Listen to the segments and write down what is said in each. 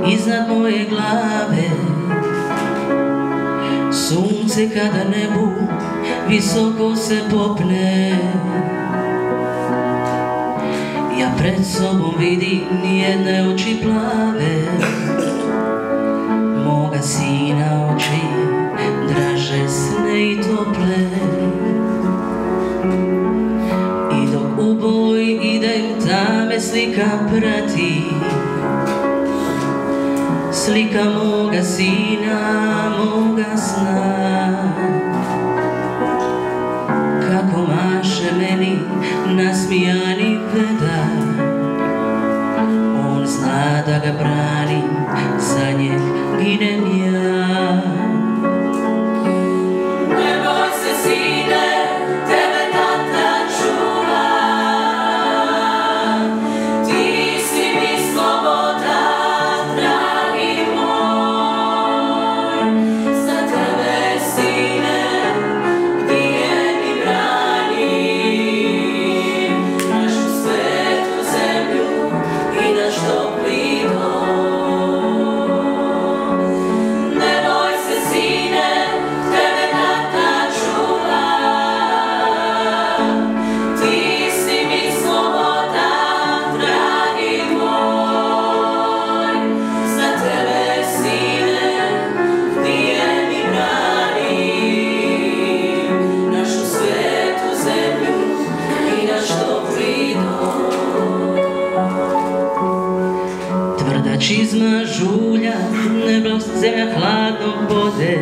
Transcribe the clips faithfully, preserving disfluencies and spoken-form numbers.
iznad moje glave. Sunce kada nebu visoko se popne, ja pred sobom vidim nijedne oči plave, moga sina oči draže sne i tople. I dok u boj idem, ta me slika prati, slika moga sina, moga sna. Kako maše meni nasmijani vedar, on zna da ga brani, za njeg ginem ja. Ne boj se sine, tebe tata čuva, ti si mi sloboda, dragi moj. Za tebe sine, gdje mi branim našu svetu zemlju i naš topli dom. Ne boj se sine, tebe tata čuva, ti si mi sloboda, dragi moj. Za tebe sine, gdje mi branim našu svetu zemlju i naš topli dom. Tvrda čizma žulja, nebo zemlja hladno bode,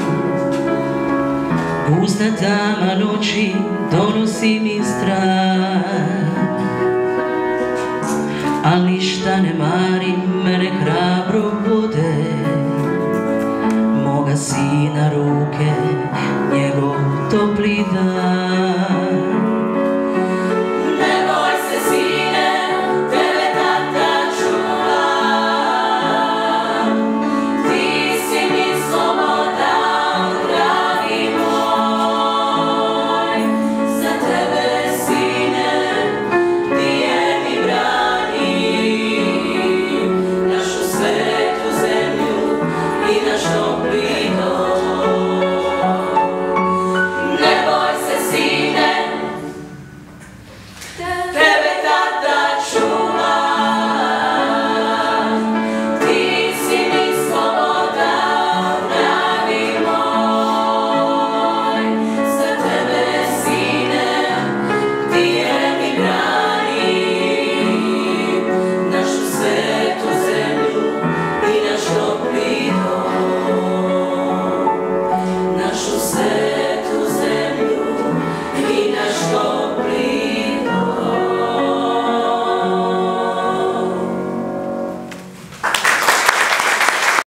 gusta tama noći donosi mi strah, ali ništa ne marim